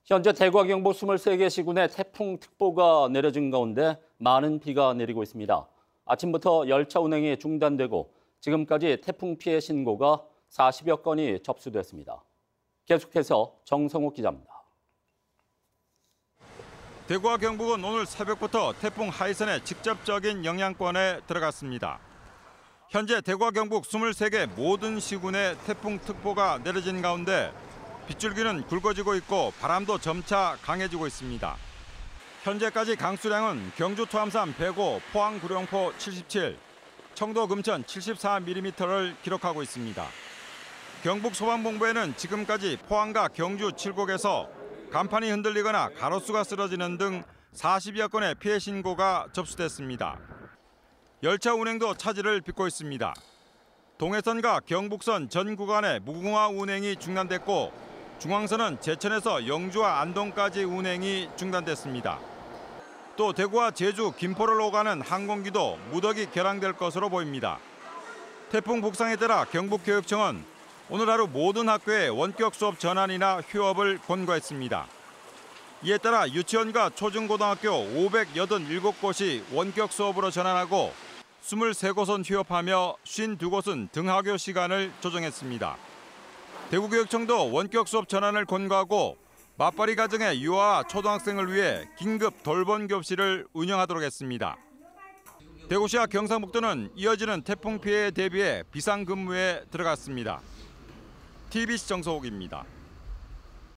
현재 대구와 경북 23개 시군에 태풍특보가 내려진 가운데 많은 비가 내리고 있습니다. 아침부터 열차 운행이 중단되고 지금까지 태풍 피해 신고가 40여 건이 접수됐습니다. 계속해서 정성욱 기자입니다. 대구와 경북은 오늘 새벽부터 태풍 하이선의 직접적인 영향권에 들어갔습니다. 현재 대구와 경북 23개 모든 시군에 태풍특보가 내려진 가운데 빗줄기는 굵어지고 있고 바람도 점차 강해지고 있습니다. 현재까지 강수량은 경주 토암산 105, 포항 구룡포 77, 청도 금천 74mm를 기록하고 있습니다. 경북 소방본부에는 지금까지 포항과 경주 7곳에서 간판이 흔들리거나 가로수가 쓰러지는 등 40여 건의 피해 신고가 접수됐습니다. 열차 운행도 차질을 빚고 있습니다. 동해선과 경북선 전 구간의 무궁화 운행이 중단됐고 중앙선은 제천에서 영주와 안동까지 운행이 중단됐습니다. 또 대구와 제주, 김포를 오가는 항공기도 무더기 결항될 것으로 보입니다. 태풍 북상에 따라 경북교육청은 오늘 하루 모든 학교에 원격 수업 전환이나 휴업을 권고했습니다. 이에 따라 유치원과 초중고등학교 587곳이 원격 수업으로 전환하고 23곳은 휴업하며 52곳은 등하교 시간을 조정했습니다. 대구교육청도 원격 수업 전환을 권고하고 맞벌이 가정의 유아 초등학생을 위해 긴급 돌봄 교실을 운영하도록 했습니다. 대구시와 경상북도는 이어지는 태풍 피해에 대비해 비상근무에 들어갔습니다. TBC 정서옥입니다.